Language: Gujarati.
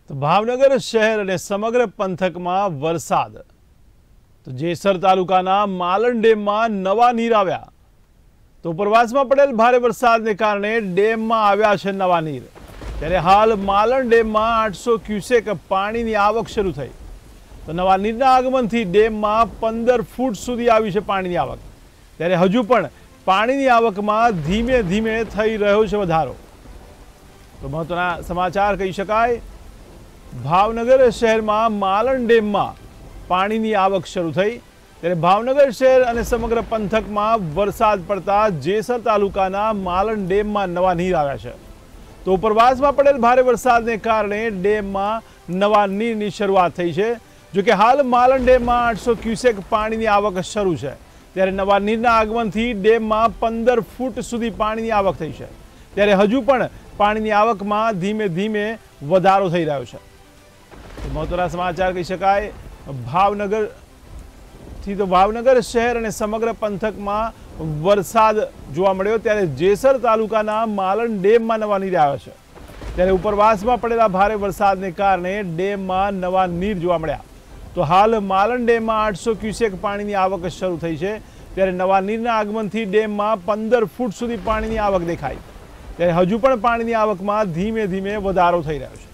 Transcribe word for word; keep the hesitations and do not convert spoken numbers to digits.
તો ભાવનગર શહેર અને સમગ્ર પંથકમાં વરસાદ। તો જેસર તાલુકાના માલણ ડેમમાં નવા નીર આવ્યા। તો ઉપરવાસમાં પડેલ ભારે વરસાદને કારણે ડેમમાં આવ્યા છે નવા નીર। ત્યારે હાલ માલણ ડેમમાં આઠસો ક્યુસેક પાણીની આવક શરૂ થઈ। તો નવા નીરના આગમનથી ડેમમાં પંદર ફૂટ સુધી આવી છે પાણીની આવક। ત્યારે હજુ પણ પાણીની આવકમાં ધીમે ધીમે થઈ રહ્યો છે વધારો। તો મહત્વના સમાચાર કહી શકાય, ભાવનગર શહેરમાં માલણ ડેમમાં પાણીની આવક શરૂ થઈ। ત્યારે ભાવનગર શહેર અને સમગ્ર પંથકમાં વરસાદ પડતા જેસર તાલુકાના માલણ ડેમમાં નવા નીર આવ્યા છે। તો ઉપરવાસમાં પડેલ ભારે વરસાદને કારણે ડેમમાં નવા નીરની શરૂઆત થઈ છે। જો કે હાલ માલણ ડેમમાં આઠસો ક્યુસેક પાણીની આવક શરૂ છે। ત્યારે નવા નીરના આગમનથી ડેમમાં પંદર ફૂટ સુધી પાણીની આવક થઈ છે। ત્યારે હજુ પણ પાણીની આવકમાં ધીમે ધીમે વધારો થઈ રહ્યો છે। મહત્વના સમાચાર કહી શકાય, ભાવનગરથી તો ભાવનગર શહેર અને સમગ્ર પંથકમાં વરસાદ જોવા મળ્યો। ત્યારે જેસર તાલુકાના માલણ ડેમમાં નવા નીર આવ્યા છે। ત્યારે ઉપરવાસમાં પડેલા ભારે વરસાદને કારણે ડેમમાં નવા નીર જોવા મળ્યા। તો હાલ માલણ ડેમમાં આઠસો ક્યુસેક પાણીની આવક શરૂ થઈ છે। ત્યારે નવા નીરના આગમનથી ડેમમાં પંદર ફૂટ સુધી પાણીની આવક દેખાઈ। ત્યારે હજુ પણ પાણીની આવકમાં ધીમે ધીમે વધારો થઈ રહ્યો છે।